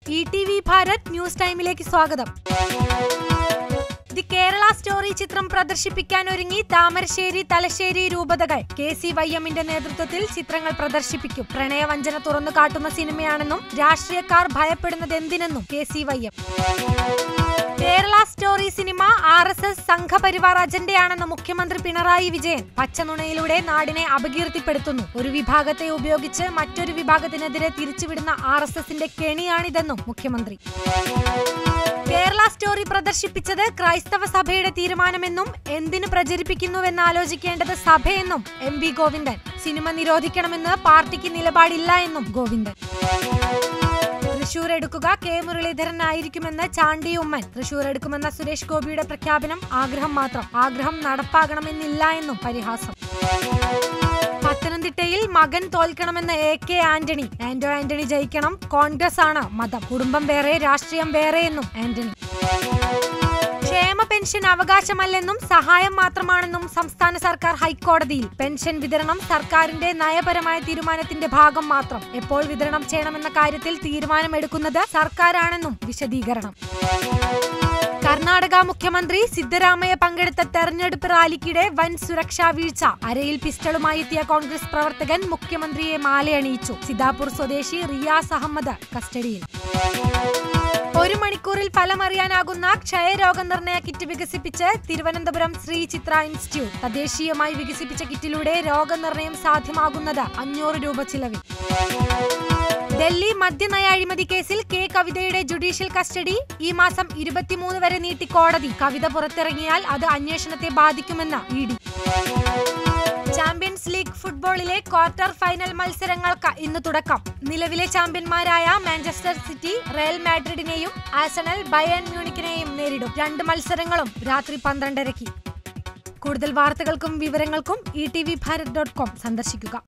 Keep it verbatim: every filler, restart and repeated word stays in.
E T V Bharat news ടൈമിലേക്ക് സ്വാഗതം. The Kerala story ചിത്രം പ്രദർശിപ്പിക്കാനൊരുങ്ങി താമരശ്ശേരി തലശ്ശേരി രൂപതകൾ. കെ സി വൈ എമ്മിന്റെ നേതൃത്വത്തിൽ ചിത്രങ്ങൾ പ്രദർശിപ്പിക്കും. പ്രണയവഞ്ചന തുറന്നു കാട്ടുന്ന സിനിമയാണെന്നും രാഷ്ട്രീയക്കാർ ഭയപ്പെടുന്നത് എന്തിനെന്നും K C Y M. Kerala story cinema R S S Sangh Parivar അജണ്ടയാണെന്ന് മുഖ്യമന്ത്രി പിണറായി വിജയൻ പച്ചനുണയിലൂടെ നാടിനെ അപകീർത്തിപ്പെടുത്തുന്നു. ഒരു വിഭാഗത്തെ ഉപയോഗിച്ച് മറ്റൊരു വിഭാഗത്തിനെതിരെ തിരിച്ചുവിടുന്ന ആർ എസ് എസിന്റെ കെണിയാണിതെന്നും മുഖ്യമന്ത്രി. കേരള സ്റ്റോറി പ്രദർശിപ്പിച്ചത് ക്രൈസ്തവ സഭയുടെ തീരുമാനമെന്നും എന്തിനു പ്രചരിപ്പിക്കുന്നുവെന്ന് ആലോചിക്കേണ്ടത് സഭയെന്നും എം വി ഗോവിന്ദൻ. സിനിമ നിരോധിക്കണമെന്ന് പാർട്ടിക്ക് നിലപാടില്ല എന്നും ഗോവിന്ദൻ. തൃശൂർ എടുക്കുക കെ മുരളീധരനായിരിക്കുമെന്ന് ചാണ്ടി ഉമ്മൻ. തൃശൂർ എടുക്കുമെന്ന സുരേഷ് ഗോപിയുടെ പ്രഖ്യാപനം ആഗ്രഹം മാത്രം, ആഗ്രഹം നടപ്പാകണമെന്നില്ല എന്നും പരിഹാസം. പത്തനംതിട്ടയിൽ മകൻ തോൽക്കണമെന്ന് എ കെ ആന്റണി. ആന്റോ ആന്റണി ജയിക്കണം, കോൺഗ്രസ് ആണ് മതം, കുടുംബം വേറെ രാഷ്ട്രീയം വേറെ എന്നും ആന്റണി. ക്ഷേമ പെൻഷൻ അവകാശമല്ലെന്നും സഹായം മാത്രമാണെന്നും സംസ്ഥാന സർക്കാർ ഹൈക്കോടതിയിൽ. പെൻഷൻ വിതരണം സർക്കാരിന്റെ നയപരമായ തീരുമാനത്തിന്റെ ഭാഗം മാത്രം. എപ്പോൾ വിതരണം ചെയ്യണമെന്ന കാര്യത്തിൽ തീരുമാനമെടുക്കുന്നത് സർക്കാരാണെന്നും വിശദീകരണം. കർണാടക മുഖ്യമന്ത്രി സിദ്ധരാമയ്യ പങ്കെടുത്ത തെരഞ്ഞെടുപ്പ് റാലിക്കിടെ വൻ സുരക്ഷാ വീഴ്ച. അരയിൽ പിസ്റ്റളുമായി എത്തിയ കോൺഗ്രസ് പ്രവർത്തകൻ മുഖ്യമന്ത്രിയെ മാലയണിയിച്ചു. സിദ്ധാപൂർ സ്വദേശി റിയാസ് അഹമ്മദ് കസ്റ്റഡിയിൽ. ഒരു മണിക്കൂറിൽ ഫലമറിയാനാകുന്ന ക്ഷയരോഗ നിർണയ കിറ്റ് വികസിപ്പിച്ച് തിരുവനന്തപുരം ശ്രീ ചിത്ര ഇൻസ്റ്റിറ്റ്യൂട്ട്. തദ്ദേശീയമായി വികസിപ്പിച്ച കിറ്റിലൂടെ രോഗനിർണയം സാധ്യമാകുന്നത് അഞ്ഞൂറ് രൂപ ചിലവിൽ. ഡൽഹി മദ്യനയ അഴിമതി കേസിൽ കെ കവിതയുടെ ജുഡീഷ്യൽ കസ്റ്റഡി ഈ മാസം ഇരുപത്തിമൂന്ന് വരെ നീട്ടി കോടതി. കവിത പുറത്തിറങ്ങിയാൽ അത് അന്വേഷണത്തെ ബാധിക്കുമെന്ന് ഇ ഡി. ചാമ്പ്യൻസ് ലീഗ് ഫുട്ബോളിലെ ക്വാർട്ടർ ഫൈനൽ മത്സരങ്ങൾക്ക് ഇന്ന് തുടക്കം. നിലവിലെ ചാമ്പ്യന്മാരായ മാഞ്ചസ്റ്റർ സിറ്റി റയൽ മാഡ്രിഡിനെയും ആഴ്സണൽ ബയേൺ മ്യൂണിക്കിനെയും നേരിടും. രണ്ട് മത്സരങ്ങളും രാത്രി പന്ത്രണ്ടരയ്ക്ക്. കൂടുതൽ വാർത്തകൾക്കും വിവരങ്ങൾക്കും E T V Bharat dot com സന്ദർശിക്കുക.